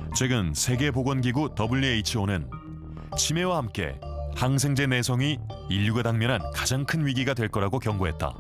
최근 세계보건기구 WHO는 치매와 함께 항생제 내성이 인류가 당면한 가장 큰 위기가 될 거라고 경고했다.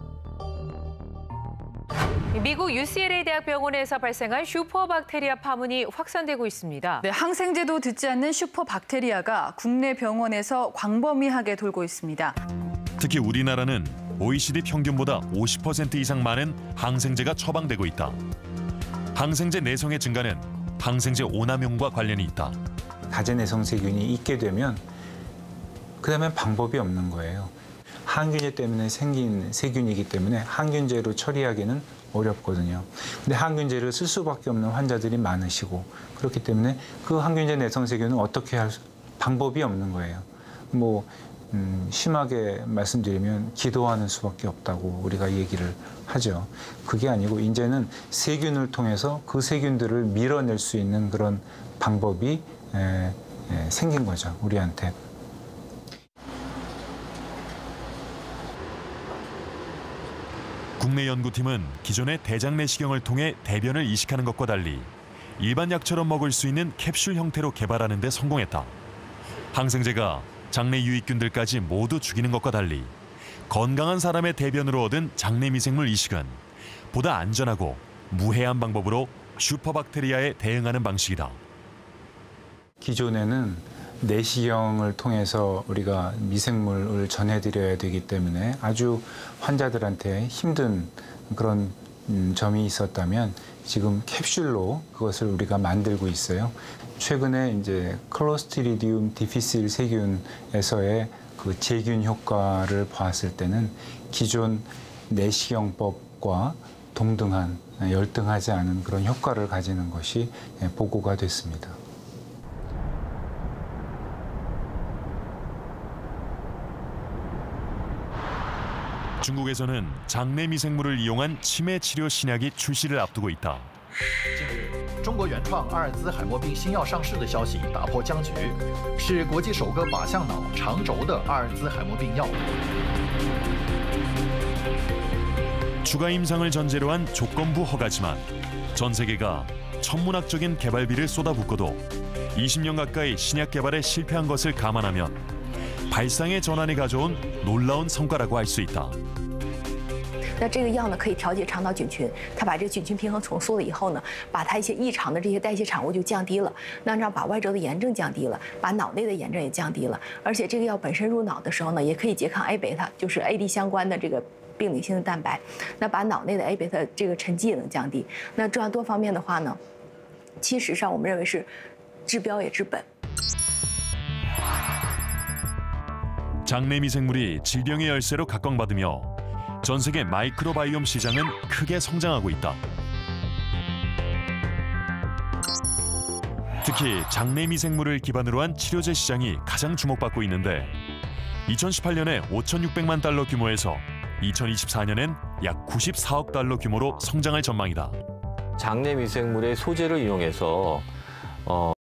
미국 UCLA 대학병원에서 발생한 슈퍼박테리아 파문이 확산되고 있습니다. 네, 항생제도 듣지 않는 슈퍼박테리아가 국내 병원에서 광범위하게 돌고 있습니다. 특히 우리나라는 OECD 평균보다 50% 이상 많은 항생제가 처방되고 있다. 항생제 내성의 증가는 항생제 오남용과 관련이 있다. 가제내성 세균이 있게 되면 그다음엔 방법이 없는 거예요. 항균제 때문에 생긴 세균이기 때문에 항균제로 처리하기는 어렵거든요. 근데 항균제를 쓸 수밖에 없는 환자들이 많으시고 그렇기 때문에 그 항균제 내성 세균은 어떻게 할 방법이 없는 거예요. 심하게 말씀드리면 기도하는 수밖에 없다고 우리가 얘기를 하죠. 그게 아니고 이제는 세균을 통해서 그 세균들을 밀어낼 수 있는 그런 방법이 생긴 거죠, 우리한테. 국내 연구팀은 기존의 대장 내시경을 통해 대변을 이식하는 것과 달리 일반 약처럼 먹을 수 있는 캡슐 형태로 개발하는 데 성공했다. 항생제가 장내 유익균들까지 모두 죽이는 것과 달리 건강한 사람의 대변으로 얻은 장내 미생물 이식은 보다 안전하고 무해한 방법으로 슈퍼박테리아에 대응하는 방식이다. 기존에는 내시경을 통해서 우리가 미생물을 전해드려야 되기 때문에 아주 환자들한테 힘든 그런 점이 있었다면 지금 캡슐로 그것을 우리가 만들고 있어요. 최근에 이제 클로스트리디움 디피실 세균에서의 그 제균 효과를 봤을 때는 기존 내시경법과 동등한, 열등하지 않은 그런 효과를 가지는 것이 보고가 됐습니다. 중국에서는 장내 미생물을 이용한 치매 치료 신약이 출시를 앞두고 있다. 近日，中国原创阿尔兹海默病新药上市的消息打破僵局，是国际首个靶向脑长轴的阿尔兹海默病药。 추가 임상을 전제로 한 조건부 허가지만 전 세계가 천문학적인 개발비를 쏟아붓고도 20년 가까이 신약 개발에 실패한 것을 감안하면 발상의 전환이 가져온 놀라운 성과라고 할 수 있다. 那这个药呢，可以调节肠道菌群，它把这个菌群平衡重塑了以后呢，把它一些异常的这些代谢产物就降低了，那这样把外周的炎症降低了，把脑内的炎症也降低了，而且这个药本身入脑的时候呢，也可以拮抗 A 贝塔，就是 AD 相关的这个病理性的蛋白，那把脑内的 A 贝塔这个沉积也能降低，那这样多方面的话呢，其实上我们认为是治标也治本。 장내 미생물이 질병의 열쇠로 각광받으며 전 세계 마이크로바이옴 시장은 크게 성장하고 있다. 특히 장내 미생물을 기반으로 한 치료제 시장이 가장 주목받고 있는데 2018년에 5,600만 달러 규모에서 2024년엔 약 94억 달러 규모로 성장할 전망이다. 장내 미생물의 소재를 이용해서